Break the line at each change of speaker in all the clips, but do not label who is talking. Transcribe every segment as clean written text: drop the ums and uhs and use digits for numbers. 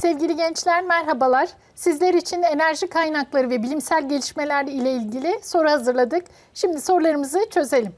Sevgili gençler, merhabalar. Sizler için enerji kaynakları ve bilimsel gelişmeler ile ilgili soru hazırladık. Şimdi sorularımızı çözelim.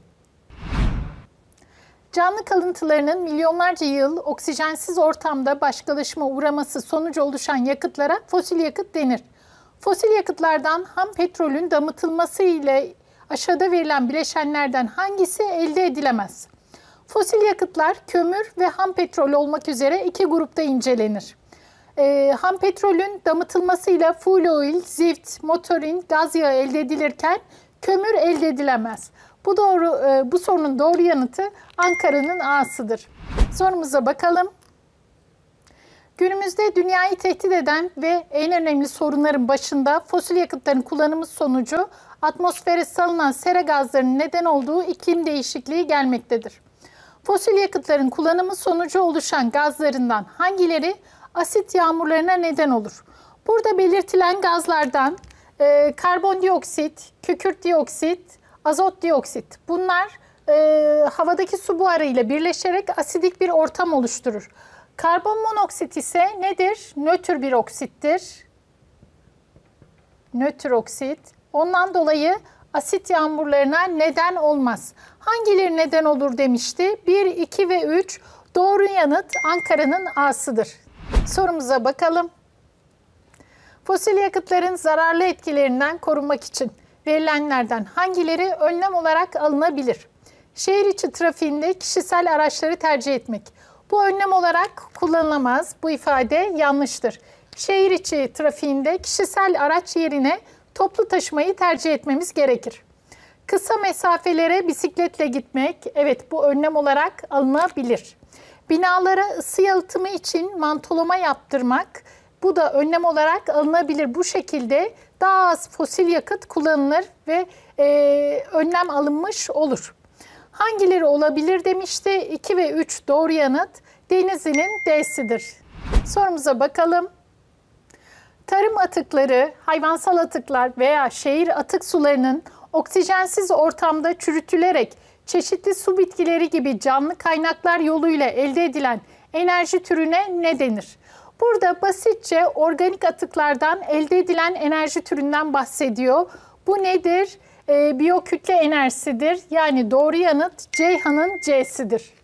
Canlı kalıntılarının milyonlarca yıl oksijensiz ortamda başkalaşıma uğraması sonucu oluşan yakıtlara fosil yakıt denir. Fosil yakıtlardan ham petrolün damıtılması ile aşağıda verilen bileşenlerden hangisi elde edilemez? Fosil yakıtlar kömür ve ham petrol olmak üzere iki grupta incelenir. Ham petrolün damıtılmasıyla fuel oil, zift, motorin, gaz yağı elde edilirken kömür elde edilemez. Bu sorunun doğru yanıtı Ankara'nın A'sıdır. Sorumuza bakalım. Günümüzde dünyayı tehdit eden ve en önemli sorunların başında fosil yakıtların kullanımı sonucu atmosfere salınan sera gazlarının neden olduğu iklim değişikliği gelmektedir. Fosil yakıtların kullanımı sonucu oluşan gazlarından hangileri asit yağmurlarına neden olur? Burada belirtilen gazlardan karbondioksit, kükürt dioksit, azot dioksit. Bunlar havadaki su buharı ile birleşerek asidik bir ortam oluşturur. Karbon monoksit ise nedir? Nötr bir oksittir. Nötr oksit. Ondan dolayı asit yağmurlarına neden olmaz. Hangileri neden olur demişti? 1, 2 ve 3. Doğru yanıt Ankara'nın A'sıdır. Sorumuza bakalım. Fosil yakıtların zararlı etkilerinden korunmak için verilenlerden hangileri önlem olarak alınabilir? Şehir içi trafiğinde kişisel araçları tercih etmek. Bu önlem olarak kullanılamaz. Bu ifade yanlıştır. Şehir içi trafiğinde kişisel araç yerine toplu taşımayı tercih etmemiz gerekir. Kısa mesafelere bisikletle gitmek, evet bu önlem olarak alınabilir. Binalara ısı yalıtımı için mantolama yaptırmak, bu da önlem olarak alınabilir. Bu şekilde daha az fosil yakıt kullanılır ve önlem alınmış olur. Hangileri olabilir demişti? 2 ve 3 doğru yanıt Denizli'nin D'sidir. Sorumuza bakalım. Tarım atıkları, hayvansal atıklar veya şehir atık sularının oksijensiz ortamda çürütülerek çeşitli su bitkileri gibi canlı kaynaklar yoluyla elde edilen enerji türüne ne denir? Burada basitçe organik atıklardan elde edilen enerji türünden bahsediyor. Bu nedir? Biyokütle enerjisidir. Yani doğru yanıt Ceyhan'ın C'sidir.